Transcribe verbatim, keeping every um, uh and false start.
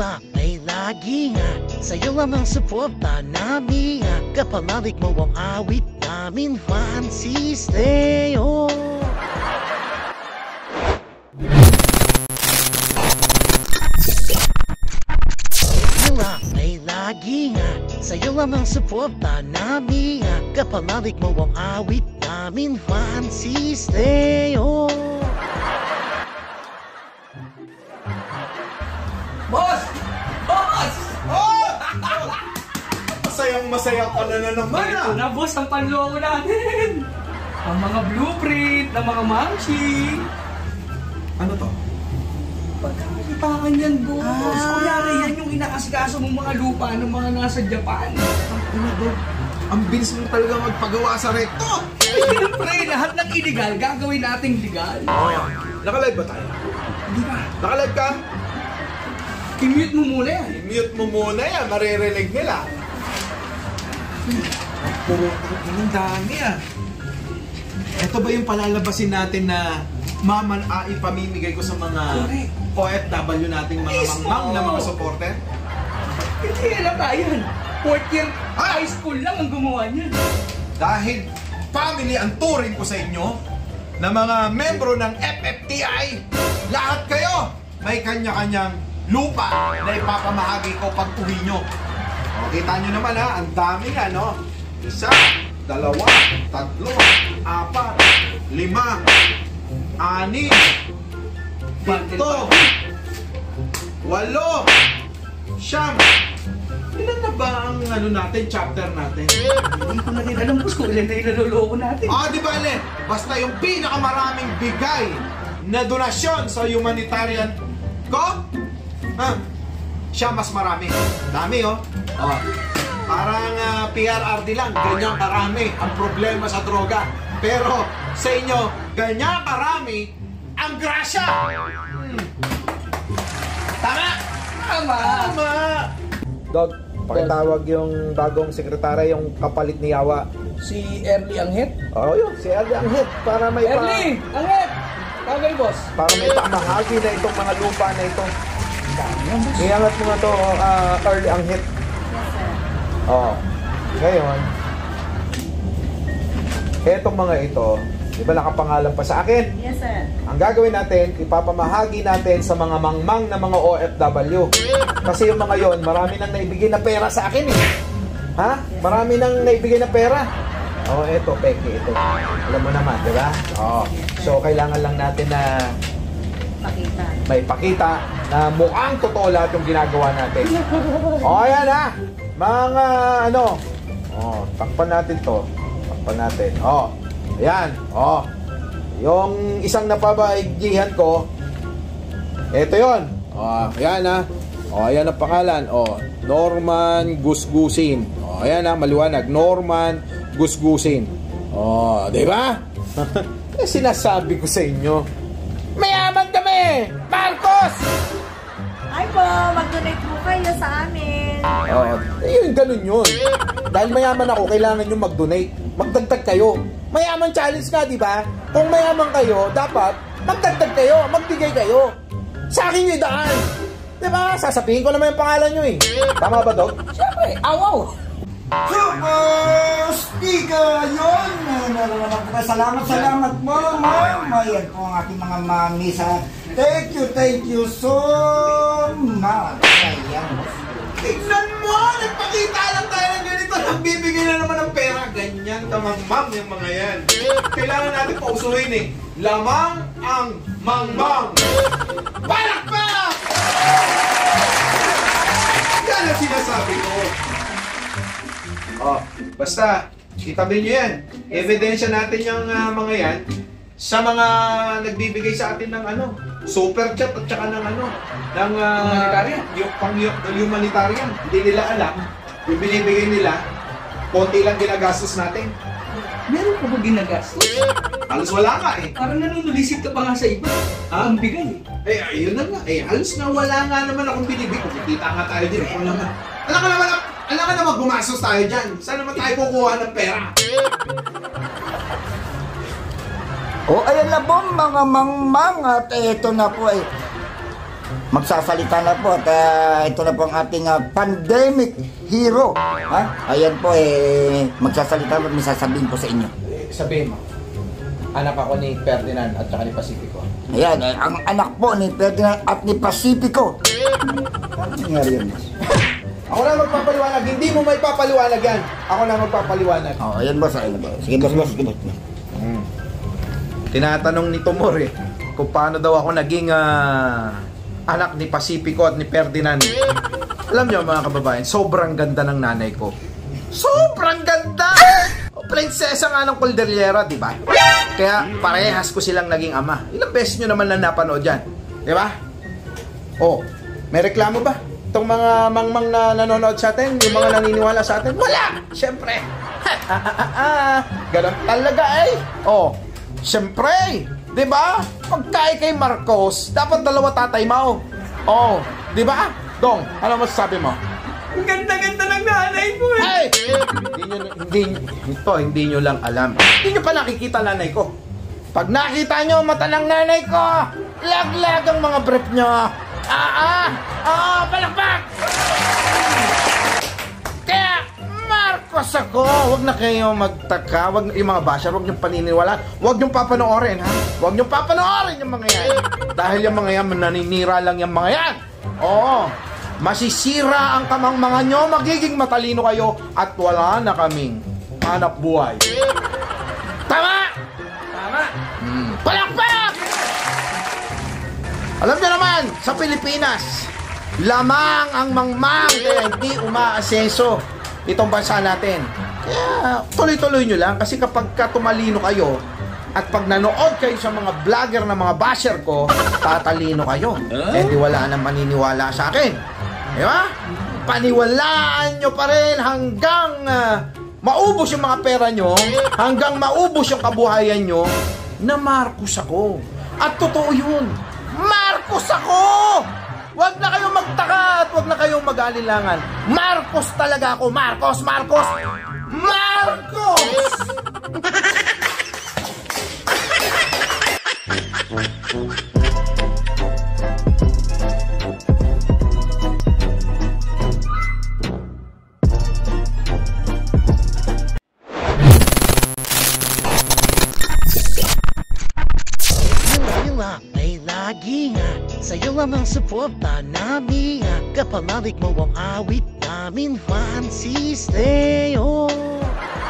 Tila ay lagi nga sa'yo lamang suporta namin nga. Kapalalik mo ang awit namin, Francis Leo. Tila ay lagi nga sa'yo lamang suporta namin nga. Kapalalik mo ang awit namin, Francis Leo. Boss! Boss! Oh! Masayang masaya ka na, na naman Ito ah! na boss ang panloko natin! Ang mga blueprint ng mga mamshi! Ano to? Pagkakakitaan yan boss! Ah. Kunyari yan yung inakasikaso mong mga lupa ng mga nasa Japan! Ano to? Ang bilis mo talaga magpagawa sa recto! Siyempre, lahat ng illegal gagawin nating legal! Oh, naka-live ba tayo? Di ba? Naka-live ka? I-mute mo muna yan! I-mute mo muna yan, maririnig nila. Purotang inang dami ah. Ito ba yung palalabasin natin na maman a ipamimigay ko sa mga Correct. O F W nating mga Mismo. mangmang na mga supporter? Hindi alam yan! Fourth year Ah! high school lang ang gumawa niyan! Dahil family ang turing ko sa inyo na mga membro ng F F T I, lahat kayo may kanya-kanyang lupa na ipapamahagi ko pag uwi nyo. O, kita nyo naman ha, ang dami nga no. Isa, dalawa, tatlo, apat, lima, anim, pito, walo, siyam. Ilan na ba ang ano natin, chapter natin? Hindi ko na rin alam boss kung ilan na ilaloloko natin! Ah, di ba, Le? Basta yung pinakamaraming bigay na donasyon sa humanitarian ko, ha? Siya mas marami. Dami, oh. Oh. Parang uh, P R R D lang, ganyan karami ang problema sa droga. Pero sa inyo, ganyan karami ang grasya. Hmm. Tama? Tama! Tama! Dog, pakitawag yung bagong sekretary, yung kapalit ni Yawa. Si Erly Anghet? Oo, yun, si Erly Anghet, para may pa, Erly! Anghet! Tagay boss! para may pamahagi na itong mga lupa na ito. Dami yan boss! Iangat mo nga to, uh, Erly Anghet. Oo. Ngayon, etong mga ito, di ba nakapangalan pa sa akin? Yes, sir. Ang gagawin natin, ipapamahagi natin sa mga mangmang na mga O F W. Kasi yung mga yon, marami nang naibigay na pera sa akin eh. Ha? Marami nang naibigay na pera. Oh, eto, peke, ito. Alam mo naman, di ba? Oh. So, kailangan lang natin na Makita. may pakita na mukhang totoo lahat yung ginagawa natin. Oh, ayan ha. Mga ano. Oh, takpan natin to. Takpan natin. Oh. Ayan. Oh. Yung isang napabaigjihan ko, ito yon. Oh, ayan ha. Oh, ayan ang pangalan. Oh, Norman Gusgusin. Oh, ayan ha, maliwanag. Norman Gusgusin. Oh, di ba? Eh, sinasabi ko sa inyo, mayaman kami! Marcos! Ay po, mag-donate po kayo sa amin. Oh, yun, ganun yun. Dahil mayaman ako, kailangan nyo mag-donate. Magdagdag kayo. Mayaman challenge nga, di ba? Kung mayaman kayo, dapat magdagdag kayo, magbigay kayo. Sa akin yung daan. Di ba? Sasabihin ko naman yung pangalan nyo eh. Tama ba, Dog? Siyempre! Awaw! Super Speaker! Yun! Nararamdaman ko na salamat, salamat mo, ma'am! Ayan po ang aking mga mami sa... Thank you, thank you so much! Ayan. Tignan mo! Nagpakita lang tayo ng ganito. Nagbibigay na naman ng pera. Ganyan kamangmang yung mga yan. Kailangan natin pausuhin eh. Lamang ang mangmang. Palakpak! Yan ang sinasabi ko. Oh, basta, itabi nyo yan. Ebidensya natin yung uh, mga yan sa mga nagbibigay sa atin ng ano, super chat at saka ng ano, ng uh, Humanitarian. yung pang humanitarian. Hindi nila alam, yung binibigay nila, konti lang ginagastos natin. Meron ka ba ginagastos? Halos wala nga eh. Parang nanunulisip ka pa nga sa iba. Ah? Ang bigay. Eh, ayun na nga. Eh, halos nga wala nga naman akong binibig. Kita nga tayo din. Ako naman. Alam ka naman, alam ka naman gumastos tayo dyan. Saan naman tayo kukuha ng pera? O, ayan na po mga mangmang at eto na po ay magsasalita na po at ah, ito na po ang ating ah, pandemic hero. Ha? Ayan po eh, magsasalita at may sasabihin po sa inyo. Sabihin mo, anak ako ni Ferdinand at saka ni Pacifico. Ayan, eh, ang anak po ni Ferdinand at ni Pacifico. Ano nangyari yun, boss? Ako na magpapaliwanag, hindi mo may papaliwanag yan. Ako na magpapaliwanag. Oh, ayan boss, ayan boss. Sige boss, boss, sige boss. Hmm. Tinatanong ni Tumor eh, kung paano daw ako naging ah, anak ni Pacifico at ni Ferdinand. Alam niyo mga kababayan, sobrang ganda ng nanay ko. Sobrang ganda! O, prinsesa nga ng Cordillera, di ba? Kaya parehas ko silang naging ama. Ilang beses nyo naman na napanood yan, di ba? Oh, may reklamo ba? Itong mga mangmang na nanonood sa atin, yung mga naniniwala sa atin, wala! Siyempre! Ganun talaga eh! Oh, siyempre! Di ba? Pagkain kay Marcos, dapat dalawa tatay mo. Oh, di ba? Dong, ano masasabi mo? Ang ganda-ganda ng nanay ko eh. Hey! Hindi nyo, hindi, ito, hindi nyo lang alam. Hindi nyo pa nakikita nanay ko. Pag nakita nyo mata ng nanay ko, lag-lag ang mga brief nyo. Ah, ah, ah, palakpak! Kaya, Marcos ako. Huwag na kayo magtaka. Huwag yung mga basher, huwag nyo paniniwalaan. Huwag nyo papanoorin, ha? Huwag nyo papanoorin yung mga yan. Dahil yung mga yan, naninira lang yung mga yan. Oo. Masisira ang kamangmangan nyo, magiging matalino kayo, at wala na kaming hanap buhay. Tama! Tama. Hmm. Palakpak! Alam nyo naman, sa Pilipinas, lamang ang mangmang kaya hindi umaasenso itong bansa natin. Kaya tuloy-tuloy nyo lang kasi kapag tumalino kayo at pag nanood kayo sa mga vlogger na mga basher ko, tatalino kayo. Eh di wala nang maniniwala sa akin. Di ba? Paniwalaan nyo pa rin hanggang uh, maubos yung mga pera nyo, hanggang maubos yung kabuhayan nyo, na Marcos ako. At totoo yun. Marcos ako! Huwag na kayong magtaka at huwag na kayong mag-alilangan. Marcos talaga ako. Marcos, Marcos, Marcos! Sila ay lagi nga sa'yo lamang suporta namin nga. Kapalalik mo ang awit namin, Francis Leo.